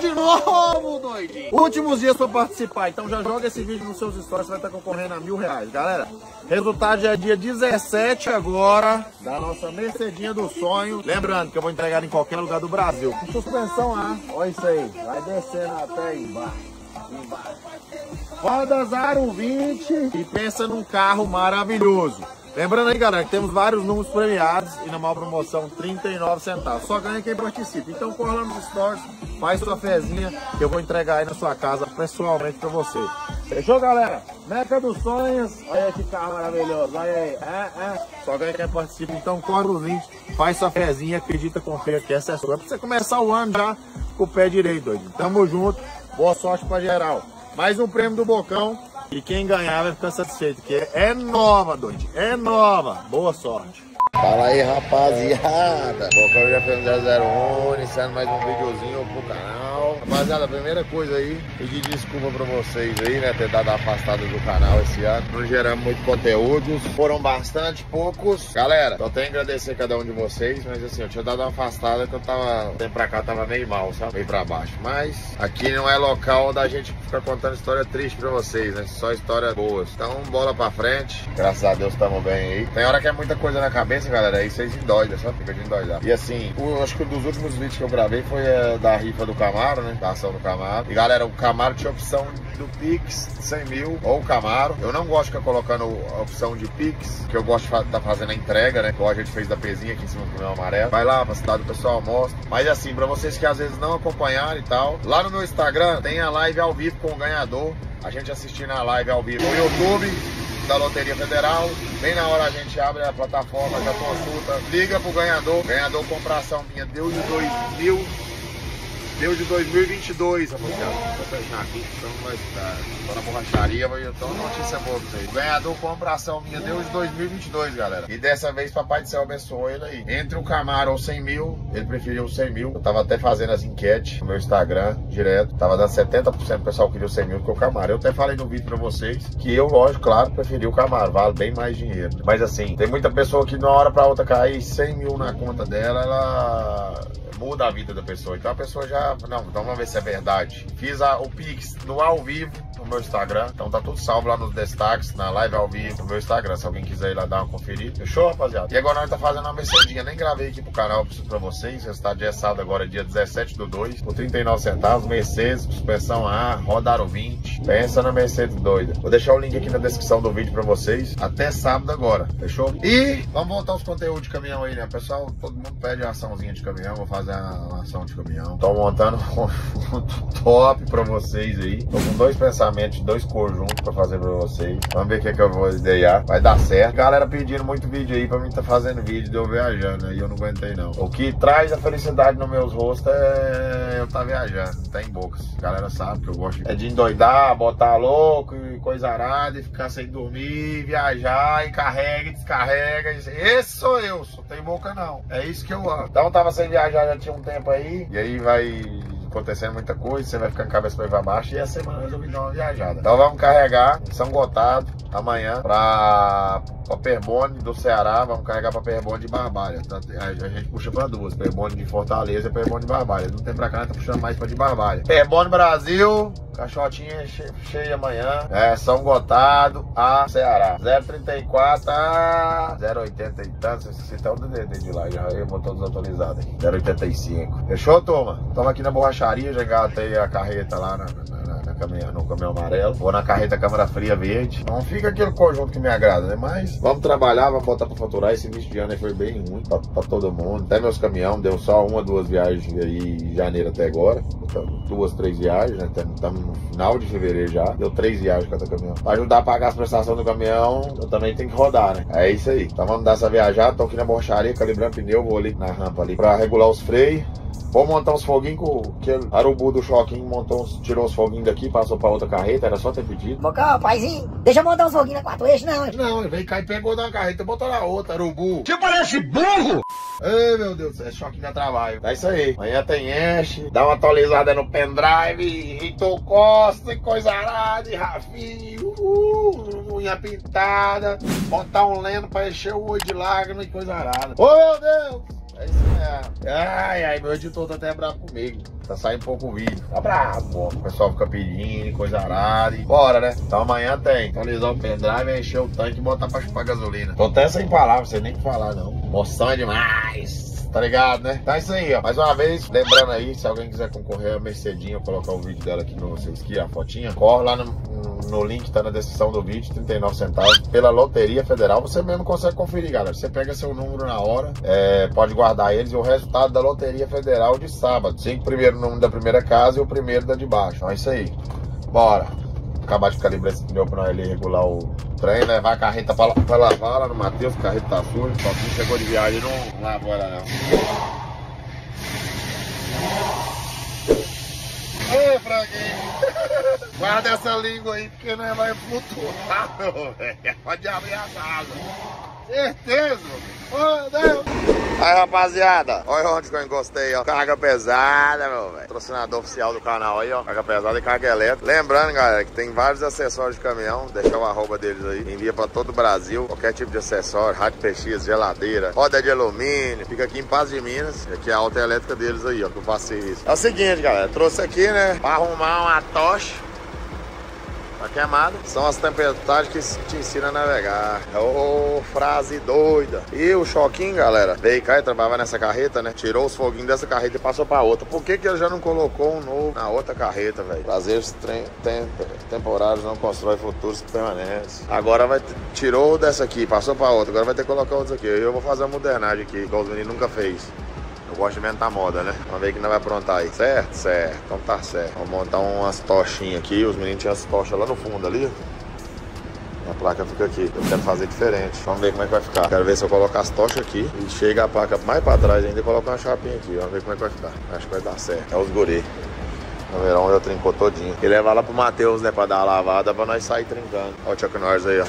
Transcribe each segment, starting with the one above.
de novo, doidinho. Últimos dias pra participar, então já joga esse vídeo nos seus stories, você vai estar concorrendo a R$1000. Galera, resultado já é dia 17 agora, da nossa Mercedinha do sonho. Lembrando que eu vou entregar em qualquer lugar do Brasil. Com suspensão A, olha isso aí, vai descendo até embaixo. Rodas Aro 20 e pensa num carro maravilhoso. Lembrando aí, galera, que temos vários números premiados e na maior promoção 39 centavos. Só ganha quem participa. Então corre lá nos stories, faz sua fezinha que eu vou entregar aí na sua casa pessoalmente pra você. Fechou, galera? Meca dos sonhos. Olha aí que carro maravilhoso. Olha aí. Só ganha quem participa. Então corre os links, faz sua fezinha, acredita com fé que essa é sua. É pra você começar o ano já com o pé direito, doido. Tamo junto. Boa sorte pra geral. Mais um prêmio do Bocão. E quem ganhar vai ficar satisfeito, porque é nova, doido. É nova. Boa sorte. Fala aí, rapaziada. Bocão já fez um 001, iniciando mais um videozinho pro canal. Rapaziada, a primeira coisa aí, pedir desculpa pra vocês aí, né, ter dado a afastada do canal esse ano. Não geramos muito conteúdo, foram bastante poucos. Galera, só tenho que agradecer a cada um de vocês, mas assim, eu tinha dado uma afastada que eu tava, tempo pra cá, tava meio mal, sabe? Meio pra baixo. Mas aqui não é local da gente ficar contando história triste pra vocês, né? Só histórias boas. Então, bola pra frente. Graças a Deus, tamo bem aí. Tem hora que é muita coisa na cabeça, galera, aí vocês endoidam, só fica de endoidar. E assim, acho que um dos últimos vídeos que eu gravei foi da rifa do Camaro, né? Da ação do Camaro. E galera, o Camaro tinha opção do Pix, 100 mil, ou o Camaro. Eu não gosto de ficar colocando a opção de Pix, que eu gosto de estar fazendo a entrega, né? Igual a gente fez da pezinha aqui em cima do meu amarelo. Vai lá pra cidade do pessoal, mostra. Mas assim, pra vocês que às vezes não acompanharam e tal, lá no meu Instagram tem a live ao vivo com o ganhador. A gente assistindo a live ao vivo no YouTube da Loteria Federal. Bem na hora a gente abre a plataforma, já consulta, liga pro ganhador. Ganhador compra ação minha, deu de 2022, rapaziada. Vou fechar aqui, então vai estar. Tô na borracharia, mas eu tô uma notícia boa pra vocês. O ganhador compra ação minha, deu de 2022, galera. E dessa vez, Papai do Céu abençoou ele aí. Entre o Camaro ou 100 mil, ele preferiu 100 mil. Eu tava até fazendo as enquetes no meu Instagram, direto. Tava dando 70% do pessoal que queria o 100 mil que o Camaro. Eu até falei no vídeo pra vocês que eu, lógico, claro, preferi o Camaro. Vale bem mais dinheiro. Mas assim, tem muita pessoa que de uma hora pra outra cair 100 mil na conta dela, ela muda a vida da pessoa. Então a pessoa já... Não, então vamos ver se é verdade. Fiz o Pix no ao vivo no meu Instagram. Então tá tudo salvo lá nos destaques, na live ao vivo no meu Instagram. Se alguém quiser ir lá dar uma conferida. Fechou, rapaziada? E agora nós tá fazendo uma Mercedinha. Nem gravei aqui pro canal pra vocês. Resultado de assado agora é dia 17/2. Por 39 centavos. Mercedes, suspensão A, roda Aro 20. Pensa na Mercedes doida. Vou deixar o link aqui na descrição do vídeo pra vocês. Até sábado agora. Fechou? E vamos voltar aos conteúdos de caminhão aí, né? Pessoal, todo mundo pede uma açãozinha de caminhão. Vou fazer uma ação de caminhão. Tô montando um top pra vocês aí. Tô com dois pensamentos, dois conjuntos pra fazer pra vocês. Vamos ver o que é que eu vou idear. Vai dar certo. Galera pedindo muito vídeo aí pra mim tá fazendo vídeo de eu viajando. Aí eu não aguentei não. O que traz a felicidade nos meus rostos é eu tá viajando. Não tem bocas. A galera sabe que eu gosto de endoidar, botar louco e coisa arada e ficar sem dormir, viajar e carrega e descarrega. Esse sou eu, só tem boca não. É isso que eu amo. Então tava sem viajar já tinha um tempo aí. E aí vai acontecendo muita coisa, você vai ficar com a cabeça pra baixo. E essa semana eu resolvi dar uma viajada. Então vamos carregar em São Gotado amanhã pra Perbone do Ceará. Vamos carregar pra Perbone de Barbalha. A gente puxa pra duas, Perbone de Fortaleza e Perbone de Barbalha. Não tem pra cá, tá puxando mais pra de Barbalha. Perbone Brasil, caixotinha cheia amanhã. São Gotado a Ceará. 034 a 080 e tanto. Você tá o DDD de lá, já eu vou todo desatualizado aqui. 085. Fechou, turma? Estamos aqui na borracharia, já engatei a carreta lá no caminhão amarelo. Vou na carreta câmara fria verde. Não fica aquele conjunto que me agrada, né? Mas vamos trabalhar, vamos botar pra faturar. Esse início de ano aí foi bem ruim pra todo mundo. Até meus caminhões, deu só uma, duas viagens aí em janeiro até agora. 2, 3 viagens, né? Estamos no final de fevereiro já. Deu 3 viagens cada caminhão. Pra ajudar a pagar as prestações do caminhão, eu também tenho que rodar, né? É isso aí. Então vamos dar essa viajada. Tô aqui na borracharia, calibrando pneu. Vou ali na rampa ali pra regular os freios. Vou montar uns foguinhos com aquele arubu do Choquinho, tirou uns foguinhos daqui, passou pra outra carreta, era só ter pedido. Bocão, paizinho, deixa eu montar uns foguinhos na 4 eixos, não. Não, ele veio cá e pegou da carreta, botou na outra, arubu. Você parece burro! Ai, meu Deus, é Choquinho dá trabalho. É isso aí, amanhã tem enche, dá uma atualizada no pendrive, Rito Costa, e coisa arada, e Rafinho, unha pintada, botar um leno pra encher o olho de lágrima e coisa arada. Oh, meu Deus! É isso mesmo. Ai, meu editor tá até bravo comigo. Tá saindo pouco vídeo. Tá bravo, ó. O pessoal fica pedindo, coisa arada. E bora, né? Então amanhã tem. Atualizar o pendrive, encher o tanque e botar pra chupar gasolina. Tô até sem palavras, sem nem falar, não. Moção é demais. Tá ligado, né? Então é isso aí, ó. Mais uma vez, lembrando aí, se alguém quiser concorrer a Mercedinha, eu colocar o vídeo dela aqui pra vocês aqui, a fotinha. Corre lá no link, tá na descrição do vídeo, 39 centavos. Pela Loteria Federal, você mesmo consegue conferir, galera. Você pega seu número na hora, pode guardar eles e o resultado da Loteria Federal de sábado. 5 primeiro número da primeira casa e o primeiro da de baixo. Então é isso aí. Bora. Acabar de calibrar esse pneu pra ele regular o trem, levar a carreta pra lavar lá no Matheus, o carreta tá sujo, só que chegou de viagem e não lavou ela não. Ô, Franguinho! Guarda essa língua aí, porque não vai flutuar, meu velho. Pode abrir as asas. Certeza, meu Deus. Aí, rapaziada, olha onde que eu encostei, ó. Carga pesada, meu velho. Patrocinador oficial do canal aí, ó. Carga pesada e carga elétrica. Lembrando, galera, que tem vários acessórios de caminhão. Deixa o arroba deles aí. Envia pra todo o Brasil. Qualquer tipo de acessório. Rádio PX, geladeira, roda de alumínio. Fica aqui em Paz de Minas. Aqui é a alta elétrica deles aí, ó. Que eu faço serviço. É o seguinte, galera. Trouxe aqui, né? Pra arrumar uma tocha. Tá queimado. São as tempestades que te ensinam a navegar. Ô, frase doida. E o Choquinho, galera, veio cá e trabalhava nessa carreta, né? Tirou os foguinhos dessa carreta e passou pra outra. Por que ele já não colocou um novo na outra carreta, velho? Prazeres temporários não constrói futuros que permanecem. Agora tirou dessa aqui, passou pra outra. Agora vai ter que colocar outros aqui. Eu vou fazer a modernagem aqui, igual os meninos nunca fez. Eu gosto de inventar moda, né? Vamos ver que nós vai aprontar aí. Certo? Certo. Então tá certo. Vamos montar umas tochinhas aqui. Os meninos tinham as tochas lá no fundo ali. A placa fica aqui. Eu quero fazer diferente. Vamos ver como é que vai ficar. Quero ver se eu coloco as tochas aqui e chega a placa mais pra trás ainda e coloco uma chapinha aqui. Vamos ver como é que vai ficar. Acho que vai dar certo. É os guri. No verão eu trincou todinho. E levar lá pro Matheus, né? Pra dar a lavada pra nós sair trincando. Olha o Chuck Norris aí, ó.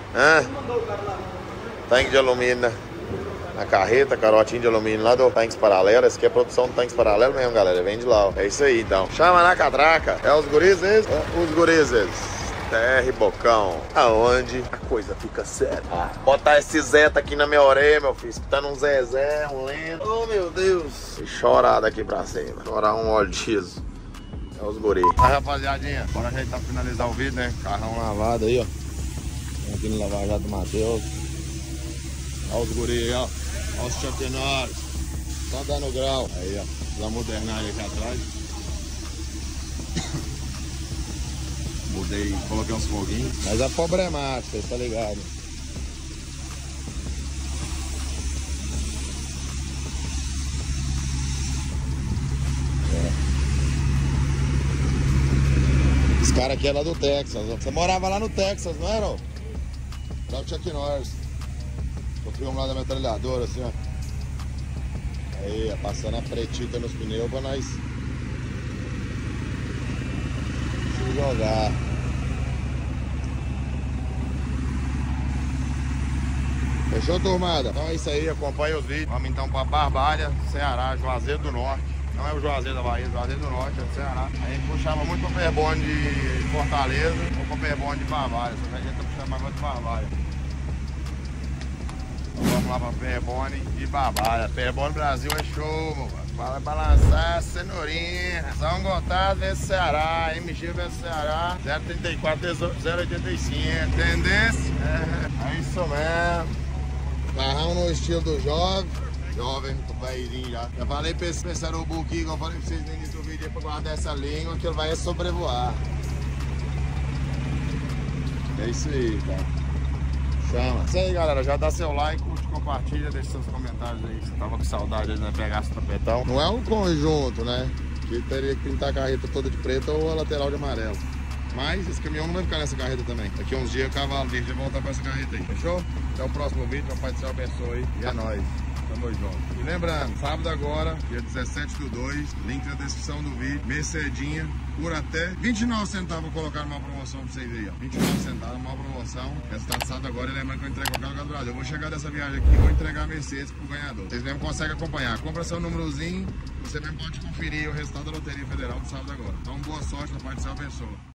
Tanque de alumínio, né? Na carreta, carotinho de alumínio lá do Tanques Paralelo. Esse aqui é produção do Tanques Paralelo mesmo, galera. Vem de lá, ó. É isso aí, então. Chama na catraca. É os gurizes? Os gurizes. TR Bocão. Aonde a coisa fica séria. Botar esse Zeta aqui na minha orelha, meu filho. Escutando um Zezé, um Lento. Oh, meu Deus. E chorar daqui pra cima. Chorar um óleo de X. É os guris. Aí, rapaziadinha. Bora ajeitar pra finalizar o vídeo, né? Carrão lavado aí, ó. Aqui no Lava Jato do Matheus. Olha os guris aí, ó. Olha os Chuck Norris. Só dando grau. Aí, ó. Da modernagem aqui atrás. Mudei, coloquei uns foguinhos. Mas a problemática, tá ligado? Esse cara aqui é lá do Texas. Você morava lá no Texas, não era? Lá o Chuck Norris. Eu fui um lado da metralhadora, assim, ó. Aí, passando a pretita nos pneus pra nós se jogar. Fechou, turmada? Então é isso aí, acompanha os vídeos. Vamos então pra Barbalha, Ceará, Juazeiro do Norte. Não é o Juazeiro da Bahia, Juazeiro do Norte, é do Ceará. A gente puxava muito pra Perbone de Fortaleza ou pra Perbone de Barbalha. Só que a gente tá puxando agora de Barbalha. Vamos lá pra Perbone e Barbalha. Perbone Brasil é show, meu mano. Vai balançar a cenourinha. São Gotardo vs Ceará, MG vs Ceará, 034, 085. Tendência? É isso mesmo. Carrão no estilo do jovem. Jovem, velhinho já. Já falei pra esse pensarobu aqui, igual eu falei pra vocês no início do vídeo, pra guardar essa língua que ele vai sobrevoar. É isso aí, cara. Chama. Isso aí, galera. Já dá seu like, curte, compartilha, deixa seus comentários aí. Você tava com saudade de pegar esse tapetão. Não é um conjunto, né? Que teria que pintar a carreta toda de preto ou a lateral de amarelo. Mas esse caminhão não vai ficar nessa carreta também. Daqui a uns dias o cavalo verde vai voltar pra essa carreta aí. Fechou? Até o próximo vídeo. Meu Pai do Céu abençoe. E é nóis. Tamo junto. E lembrando, sábado agora, dia 17/2, link na descrição do vídeo. Mercedinha, por até 29 centavos. Vou colocar numa promoção pra vocês aí, ó. 29 centavos, uma promoção. Resultado sábado agora, e lembrando que eu entrego qualquer lugar do Brasil. Eu vou chegar dessa viagem aqui e vou entregar a Mercedes pro ganhador. Vocês mesmo conseguem acompanhar. Compra seu númerozinho, você mesmo pode conferir o resultado da Loteria Federal do sábado agora. Então, boa sorte, meu Pai do Céu abençoe.